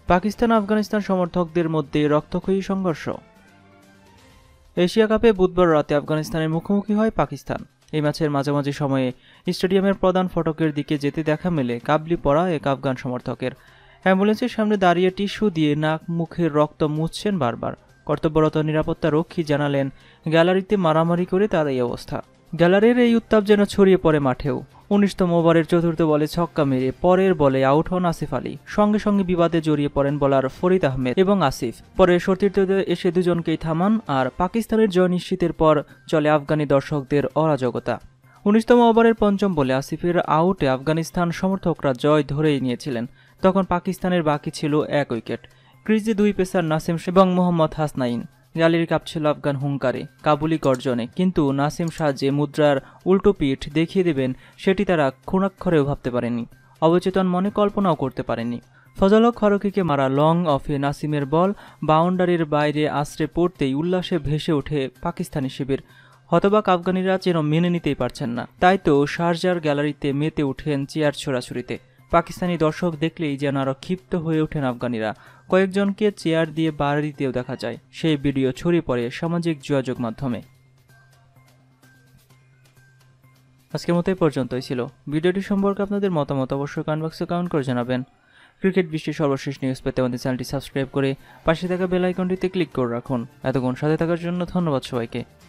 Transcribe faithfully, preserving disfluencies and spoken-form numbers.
পাকিস্তান আফগানিস্তান সমর্থকদের মধ্যে রক্তক্ষয়ী সংঘর্ষ। এশিয়া কাপে বুধবার রাতে আফগানিস্তানের মুখোমুখি হয় পাকিস্তান। এই ম্যাচের মাঝামাঝি সময়ে স্টেডিয়ামের প্রধান ফটকের দিকে যেতে দেখা মেলে কাবলি পরা এক আফগান সমর্থকের। অ্যাম্বুলেন্সের সামনে দাঁড়িয়ে টিস্যু দিয়ে নাক মুখের রক্ত মুছছেন বারবার। কর্তব্যরত নিরাপত্তা রক্ষী জানালেন, গ্যালারিতে মারামারি করে তার এই অবস্থা। গ্যালারির এই উত্তাপ যেন ছড়িয়ে পড়ে মাঠেও। উনিশতম ওভারের চতুর্থ বলে ছক্কা মেরে পরের বলে আউট হন আসিফ আলী। সঙ্গে সঙ্গে বিবাদে জড়িয়ে পড়েন বোলার ফরিদ আহমেদ এবং আসিফ। পরে সতীর্থদের এসে দুজনকেই থামান, আর পাকিস্তানের জয় নিশ্চিতের পর চলে আফগানি দর্শকদের অরাজকতা। উনিশতম ওভারের পঞ্চম বলে আসিফের আউটে আফগানিস্তান সমর্থকরা জয় ধরেই নিয়েছিলেন। তখন পাকিস্তানের বাকি ছিল এক উইকেট। ক্রিজে দুই পেসার নাসিম এবং মোহাম্মদ হাসনাইন। গ্যালারি কাঁপছিল আফগান হুঙ্কারে, কাবুলি গর্জনে। কিন্তু নাসিম শাহ যে মুদ্রার উল্টো পিঠ দেখিয়ে দেবেন সেটি তারা ক্ষুণাক্ষরেও ভাবতে পারেনি, অবচেতন মনে কল্পনাও করতে পারেনি। ফজল হক ফারুকীকে মারা লং অফে নাসিমের বল বাউন্ডারির বাইরে আছড়ে পড়তেই উল্লাসে ভেসে ওঠে পাকিস্তানি শিবির। হতবাক আফগানিরা যেন মেনে নিতেই পারছেন না। তাই তো শারজার গ্যালারিতে মেতে উঠেন চেয়ার ছোড়াছুড়িতে। পাকিস্তানি দর্শক দেখলেই যেন আরো ক্ষিপ্ত হয়ে ওঠেন আফগানিরা। কয়েকজনকে চেয়ার দিয়ে বাড়ি দিতেও দেখা যায়। সেই ভিডিও ছড়িয়ে পড়ে সামাজিক যোগাযোগ মাধ্যমে। আজকের মতো এই পর্যন্তই ছিল। ভিডিওটি সম্পর্কে আপনাদের মতামত অবশ্যই কমেন্ট বক্সে কমেন্ট করে জানাবেন। ক্রিকেট বিশ্বের সর্বশেষ নিউজ পেতে আমাদের চ্যানেলটি সাবস্ক্রাইব করে পাশে থাকা বেল আইকনটিতে ক্লিক করে রাখুন। এতক্ষণ সাথে থাকার জন্য ধন্যবাদ সবাইকে।